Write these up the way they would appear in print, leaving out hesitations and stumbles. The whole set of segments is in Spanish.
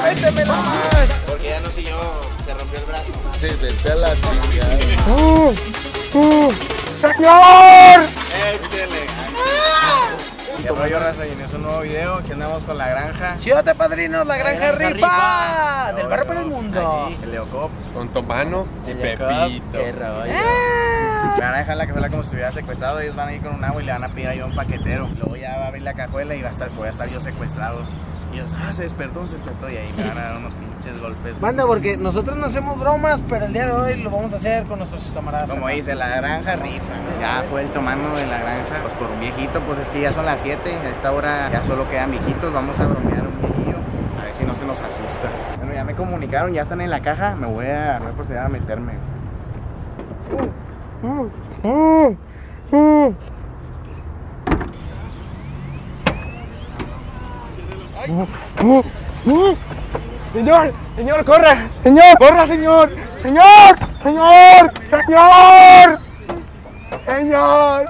¡Métemela más! Porque ya no siguió, se rompió el brazo. Sí, vete a la chingada. ¡Señor! Échele. ¿Qué rollo, raza? Y en un nuevo video, aquí andamos con la granja. ¡Chídate, padrinos! ¡La granja rifa! ¡Del barrio para el mundo! Aquí, el Leocop. Con Tomano y Pepito. ¡Qué rollo! Me van a dejar la cajuela como si estuviera secuestrado. Ellos van a ir con un agua y le van a pedir ahí a un paquetero. Luego ya va a abrir la cajuela y voy a estar yo secuestrado. Y ellos, se despertó. Y ahí me van a dar unos pinches golpes. Manda, porque nosotros no hacemos bromas, pero el día de hoy lo vamos a hacer con nuestros camaradas. Como dice, la granja rifa. Ya fue el tomano de la granja. Pues por un viejito, pues es que ya son las 7. A esta hora ya solo quedan viejitos. Vamos a bromear un viejillo. A ver si no se nos asusta. Bueno, ya me comunicaron, ya están en la caja. Me voy a proceder a meterme. Señor, señor, corra. Señor, corra, señor. Señor, señor, señor. Señor.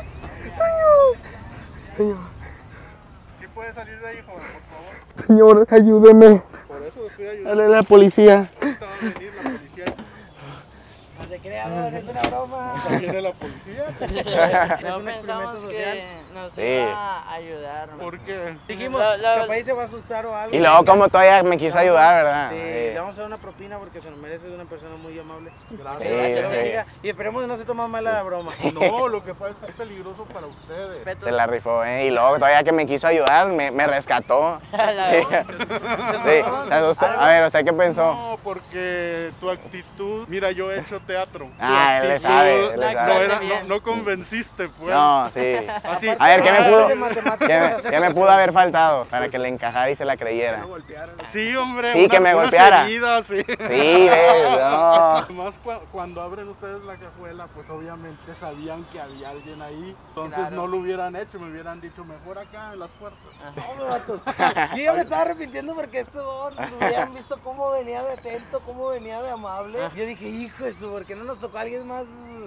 Señor. ¿Sí puede salir de ahí, joven, por favor? Señor, ayúdeme. Por eso estoy ayudando. Dale a la policía. Ahorita va a venir la policía. No se crea, es una broma. ¿Viene la policía? No pensamos que nos Sí. iba a ayudar. ¿Por qué? Dijimos, Lo- capaz se va a asustar o algo. Y luego como todavía me quiso ayudar, ¿verdad? Sí, le vamos a dar una propina porque se nos merece, de una persona muy amable. Gracias. Sí, Gracias, sí. bendiga. Y esperemos que no se toma mal la broma. No, lo que pasa es que es peligroso para ustedes. Se la rifó, Y luego todavía que me quiso ayudar, me rescató. Sí, se asustó. A ver, ¿usted qué pensó? No, porque tu actitud, mira, yo he hecho teatro. Tu Ah, él le actitud sabe, él le no, sabe. no convenciste, pues. No, sí. Así. A ver, ¿qué me pudo, de matemáticas, qué me pudo haber faltado para que le encajara y se la creyera? Sí, hombre. Sí, que me unas golpeara. heridas, sí. Sí, ves, no. Además, cuando abren ustedes la cajuela, pues obviamente sabían que había alguien ahí. Entonces no lo hubieran hecho, me hubieran dicho mejor acá en las puertas. No, vatos. Yo ya me estaba arrepintiendo porque estos dos hubieran visto cómo venía de atento, cómo venía de amable. Yo dije, hijo de su, ¿por qué no nos tocó a alguien más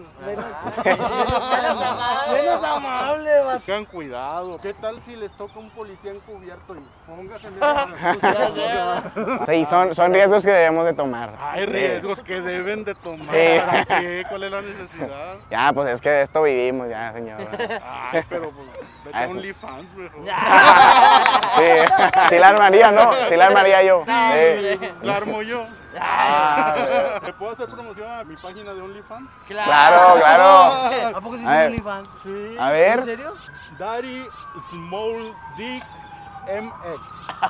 menos amable, vato? Tengan cuidado. ¿Qué tal si les toca un policía encubierto y póngase Sí, son riesgos que debemos de tomar. Hay riesgos que deben de tomar. Sí. ¿Para qué? ¿Cuál es la necesidad? Ya, pues es que de esto vivimos ya, señor. Ay, pero pues vete a Eso. OnlyFans, mejor. Sí, sí la armaría, ¿no? Sí la armaría yo. Sí. La armo yo. Ah, ¿Me puedo hacer promoción a mi página de OnlyFans? claro, claro. ¿A poco A tiene ver. OnlyFans? Sí. A ¿En ver. serio? Daddy Small Dick MX.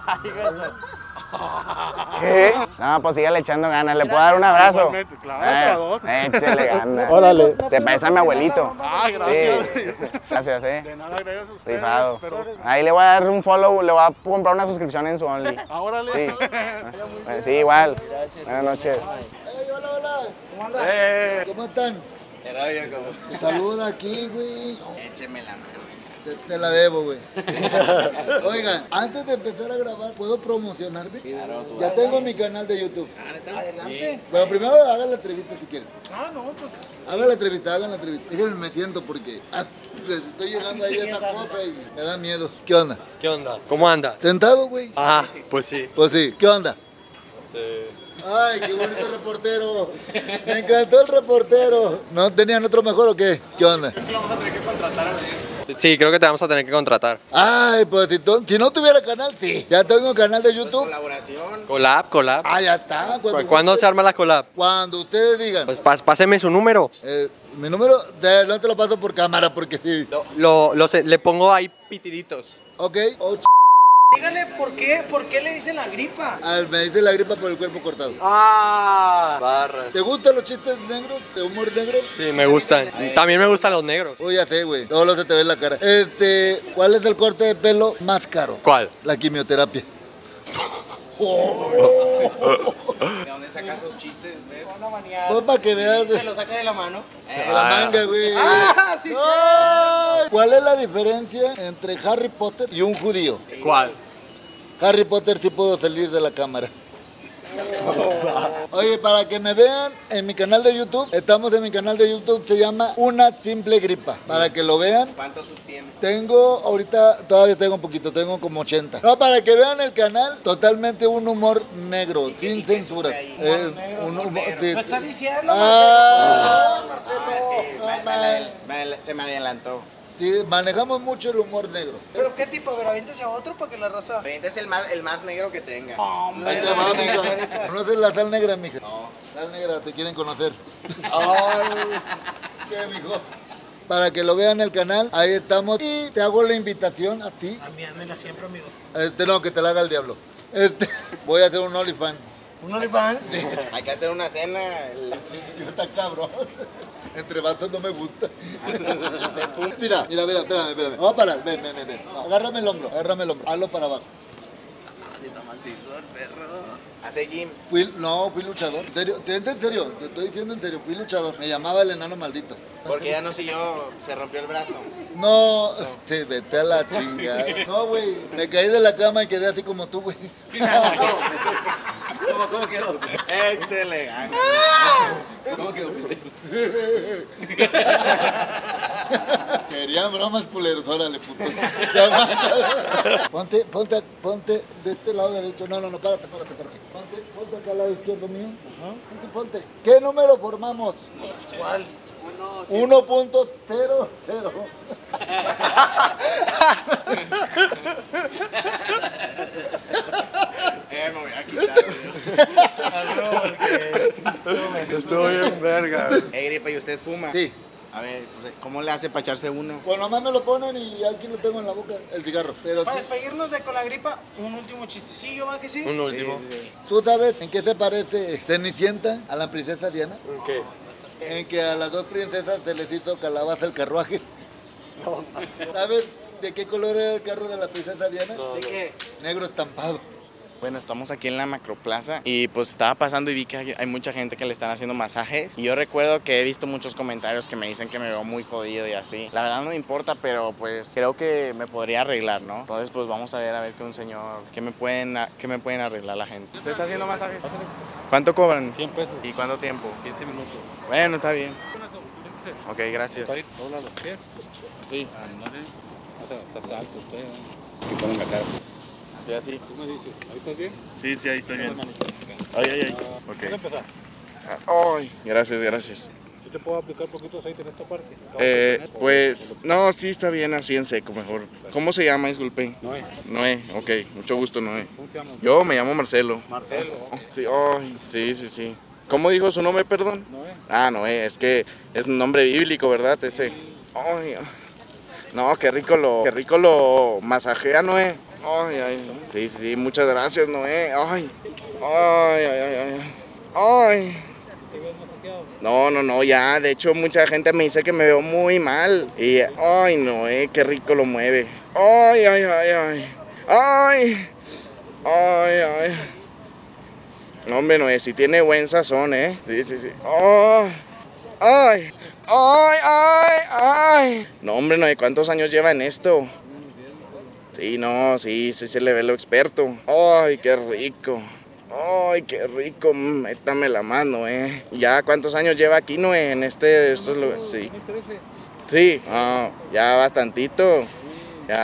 ¿Qué? No, pues sígale echando ganas. ¿Le puedo dar un abrazo? Igualmente, claro, para dos. Échele ganas. Órale. Se parece a mi abuelito. Ah, gracias. Sí. Gracias, De nada, gracias a ustedes. Rifado. Pero, Ahí le voy a dar un follow, le voy a comprar una suscripción en su Only. ahora Sí. le. Bueno, sí, igual. Buenas noches. Hola, hola. ¿Cómo andas? ¿Cómo están? Te saluda aquí, güey. Écheme la mano. Te la debo, güey. Oigan, antes de empezar a grabar, ¿puedo promocionarme? Claro, tú. Ya tengo mi canal de YouTube. Adelante. Pero primero hagan la entrevista si quieren. Ah, no, pues. Hagan la entrevista, hagan la entrevista. Déjenme metiendo porque estoy llegando ahí a esta cosa y me da miedo. ¿Qué onda? ¿Qué onda? ¿Cómo anda? ¿Sentado, güey? Ah, pues sí. Pues sí. ¿Qué onda? Ay, qué bonito reportero. Me encantó el reportero. ¿No tenían otro mejor o qué? ¿Qué onda? Sí, creo que te vamos a tener que contratar. Ay, pues si no tuviera canal, sí. Ya tengo canal de YouTube. Colaboración. Collab. Ah, ya está. ¿Cuándo se arma la collab? Cuando ustedes digan. Pues páseme su número. Mi número, no te lo paso por cámara porque sí. Le pongo ahí pitiditos. Ok. Dígale por qué le dicen la gripa. Me dice la gripa por el cuerpo cortado. Ah, barras. ¿Te gustan los chistes negros? ¿De humor negro? Sí, me gustan. También me gustan los negros. Uy, ya sé, güey. Todo lo se te ve en la cara. ¿Cuál es el corte de pelo más caro? ¿Cuál? La quimioterapia. ¿De dónde sacas esos chistes, güey? Una baneada. Pues para que veas Se lo saca de la mano. de la manga, güey. Ah, sí, sí. Ay, ¿cuál es la diferencia entre Harry Potter y un judío? ¿Cuál? Harry Potter sí pudo salir de la cámara. Oye, para que me vean en mi canal de YouTube, estamos en mi canal de YouTube, se llama Una Simple Gripa. Para que lo vean. ¿Cuántos tiene? Tengo, ahorita todavía tengo un poquito, tengo como 80. No, para que vean el canal, totalmente un humor negro, sin censuras. Un humor, ¿Me estás diciendo? Se me adelantó. Sí, manejamos mucho el humor negro. ¿Pero qué tipo? ¿Pero aviéntese a otro para que la raza...? Es el más negro que tenga. Ahí te va, mija. ¿Conoces la sal negra, mija? No. Sal negra, te quieren conocer. Ay, qué mijo. Para que lo vean el canal, ahí estamos. Y te hago la invitación a ti. Envíamela siempre, amigo. No, que te la haga el diablo. Voy a hacer un OnlyFans. ¿Un OnlyFans? Sí. Hay que hacer una cena. Yo está cabrón. Entre vatos no me gusta. Mira, espérame. Vamos a parar, ven. Agárrame el hombro. Hazlo para abajo. Está macizo el perro. Hace gym. Fui luchador. En serio, te estoy diciendo en serio, fui luchador. Me llamaba el enano maldito. Porque ya no siguió, se rompió el brazo. No, vete a la chingada. No, güey, me caí de la cama y quedé así como tú, güey. ¿Cómo quedó? Échale ganas. ¿Cómo quedó? Querían bromas culeros, órale, puto. Ponte de este lado derecho. No, párate. Ponte acá al lado izquierdo mío. Ponte. ¿Qué número formamos? ¿Cuál? 1.00. Me voy a quitar. Estuvo bien verga. Gripa, ¿y usted fuma? Sí. A ver, pues, ¿cómo le hace para echarse uno? Pues nomás me lo ponen y aquí lo tengo en la boca, el cigarro. Pero Para sí, despedirnos con la gripa, un último chistecillo, ¿va que sí? Un último. ¿tú sabes en qué se parece Cenicienta a la princesa Diana? ¿En qué? En que a las dos princesas se les hizo calabaza el carruaje. ¿Sabes de qué color era el carro de la princesa Diana? ¿De qué? Negro estampado. Bueno, estamos aquí en la Macroplaza y pues estaba pasando y vi que hay mucha gente que le están haciendo masajes. Y yo recuerdo que he visto muchos comentarios que me dicen que me veo muy jodido y así. La verdad no me importa, pero pues creo que me podría arreglar, ¿no? Entonces pues vamos a ver que un señor, que me pueden arreglar la gente. ¿Usted está haciendo masajes? ¿Cuánto cobran? 100 pesos. ¿Y cuánto tiempo? 15 minutos. Bueno, está bien. Siéntese. Ok, gracias. Dobla los pies. Sí, Ándale. Estás alto usted. Que ponen la cara. sí, así. ¿Tú me dices? ¿Ahí estás bien? Sí, ahí estoy bien. Manito. Ay. ¿Puedo Ok. empezar? Ay, gracias. ¿Sí te puedo aplicar un poquito de aceite en esta parte? Pues, no, sí está bien así en seco mejor. ¿Cómo se llama, disculpe? Noé. Ok, mucho gusto, Noé. ¿Cómo te llamas? Yo me llamo Marcelo. Marcelo. Sí, ay, sí. ¿Cómo dijo su nombre, perdón? Noé. Ah, Noé, es que es un nombre bíblico, ¿verdad? Ese. Ay, no, qué rico lo masajea, Noé. Ay. Sí, muchas gracias, Noé. Ay. ¿Te ves masajeado? No, ya, de hecho mucha gente me dice que me veo muy mal. Y, ay, Noé, qué rico lo mueve. Ay. No, hombre, Noé, sí tiene buen sazón, ¿eh? Sí. Ay. No, hombre, Noé, ¿cuántos años lleva en esto? Sí, se le ve lo experto. Ay, qué rico. Métame la mano, ¿Ya cuántos años lleva aquí, Noé? En estos lugares, sí. Sí, ya bastantito. Ya.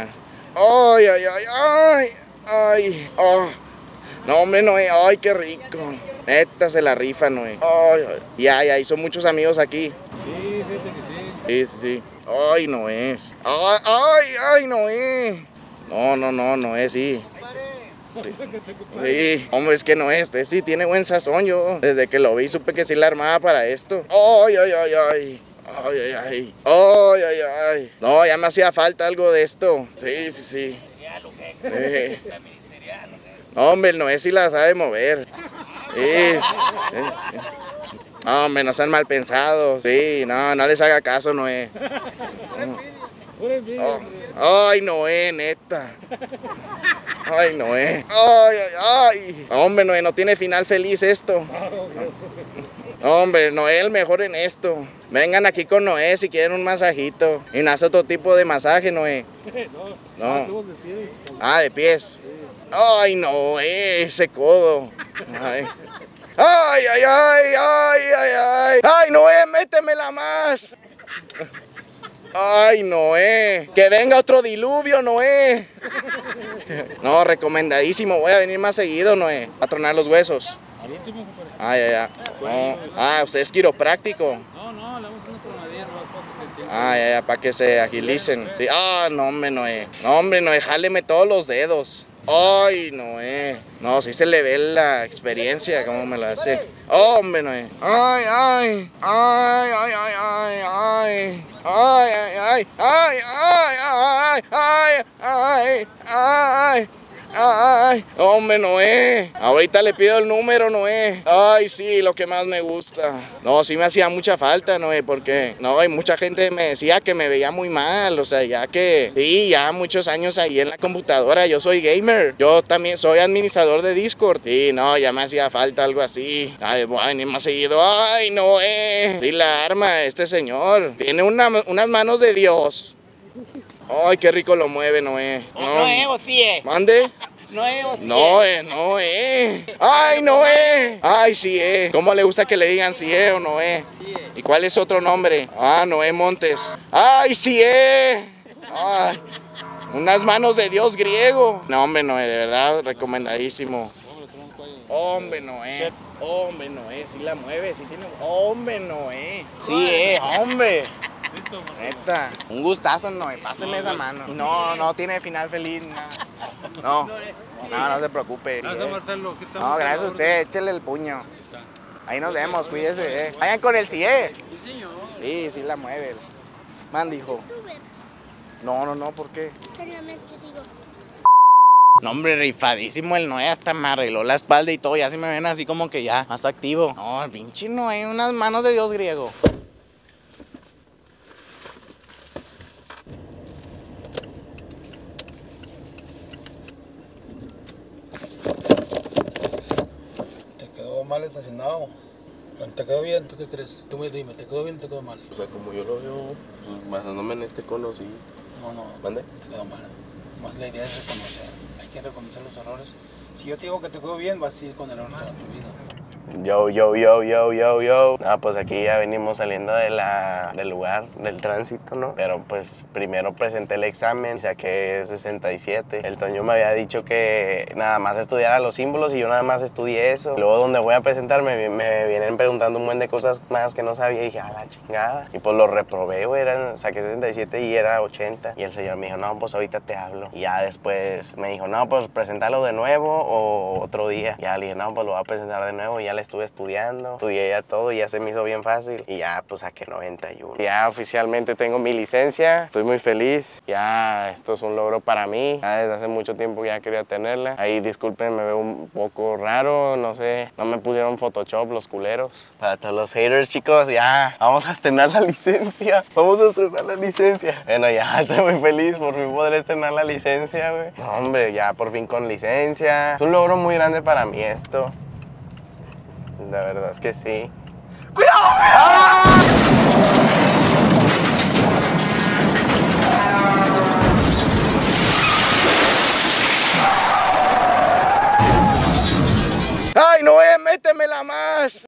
Ay. No, hombre, Noé, ay, qué rico. Neta se la rifa, Noé. Ya, hizo muchos amigos aquí. Sí, fíjate que sí. Sí. Ay, Noé. Ay, Noé. No, Noé, sí. Sí, hombre, es que Noé, sí tiene buen sazón. Yo desde que lo vi supe que sí la armaba para esto. Ay. No, ya me hacía falta algo de esto. Sí. No, hombre, el Noé sí la sabe mover. Sí. No, hombre, no sean mal pensados. Sí, no les haga caso, Noé. Ay, Noé, neta. Ay, Noé. Ay. Hombre, Noé, no tiene final feliz esto. Hombre, Noé el mejor en esto. Vengan aquí con Noé si quieren un masajito. Y nace otro tipo de masaje, Noé. No. De pies. Ay, Noé, ese codo. Ay. ¡Ay, ay, ay, ay, ay, ay! ¡Ay, Noé, métemela más! ¡Ay, Noé! ¡Que venga otro diluvio, Noé! No, recomendadísimo. Voy a venir más seguido, Noé. A tronar los huesos. Al último, compadre. Ah, ya, ya. No. Ah, usted es quiropráctico. No, no, le damos una tronadilla, no, para que se sienta. Ah, ya, ya, para que se agilicen. Sí. Ah, no, hombre, Noé. No, hombre, Noé, jáleme todos los dedos. Ay, Noé. No, sí se le ve la experiencia, cómo me lo hace. Oh, hombre, Noé. Ay, ay, ay, ay, ay, ay, ay. Ay, ay, ay, ay, ay, ay, ay, ay, ay. Ay, hombre, Noé. Ahorita le pido el número, Noé. Ay, sí, lo que más me gusta. No, sí me hacía mucha falta, Noé, porque no, hay mucha gente me decía que me veía muy mal. O sea, ya que sí, ya muchos años ahí en la computadora. Yo soy gamer. Yo también soy administrador de Discord. Sí, no, ya me hacía falta algo así. Ay, voy a venir más seguido. Ay, Noé. Sí, la arma, este señor. Tiene unas manos de Dios. Ay, qué rico lo mueve, Noé. No. Noé o sí. ¿Mande? Noé o sí. Noé. Ay, Noé. Ay, sí, ¿Cómo le gusta que le digan sí, o Noé? ¿Y cuál es otro nombre? Ah, Noé Montes. Ay, sí, Ay, unas manos de Dios griego. No, hombre, Noé, de verdad, recomendadísimo. Hombre, Noé. Hombre, Noé, sí la mueve, sí tiene. Hombre, Noé. Sí, hombre. Listo, Marcelo. Neta, un gustazo, Noé, páseme esa mano. No tiene final feliz, nada. No se preocupe. Gracias, Marcelo. Aquí estamos. No, gracias a usted, échele el puño. Ahí nos vemos, cuídese, Vayan con el CIE. Sí, señor. Sí la mueve. Hijo. No, ¿por qué? Seriamente digo. No, hombre, rifadísimo el Noé, hasta me arregló la espalda y todo, ya se me ven así como que ya, más activo. No, el pinche Noé, unas manos de Dios griego. ¿Te quedó mal estacionado? ¿Te quedó bien? ¿Tú qué crees? Tú me dime, ¿te quedó bien o te quedó mal? O sea, como yo lo veo, pues basándome en este cono, sí. No. ¿Mande? Te quedó mal. Más la idea es reconocer. Hay que reconocer los errores. Si yo te digo que te quedó bien, vas a ir con el error toda tu vida. Yo. Pues aquí ya venimos saliendo del lugar, del tránsito, ¿no? Pero pues primero presenté el examen, saqué 67. El Toño me había dicho que nada más estudiara los símbolos y yo nada más estudié eso. Luego donde voy a presentar me vienen preguntando un buen de cosas más que no sabía y dije, a la chingada. Y pues lo reprobé, güey, saqué 67 y era 80. Y el señor me dijo, no, pues ahorita te hablo. Y ya después me dijo, no, pues preséntalo de nuevo o otro día. Ya le dije, no, pues lo voy a presentar de nuevo. Y ya le estuve estudiando, estudié ya todo y ya se me hizo bien fácil y ya pues saqué 91. Ya oficialmente tengo mi licencia, estoy muy feliz, ya esto es un logro para mí, ya desde hace mucho tiempo ya quería tenerla. Ahí disculpen, me veo un poco raro, no sé, no me pusieron Photoshop los culeros. Para todos los haters, chicos, ya vamos a estrenar la licencia, Bueno, ya estoy muy feliz, por fin podré estrenar la licencia, güey. No, hombre, ya por fin con licencia, es un logro muy grande para mí esto. La verdad es que sí. ¡Cuidado! ¡Ah!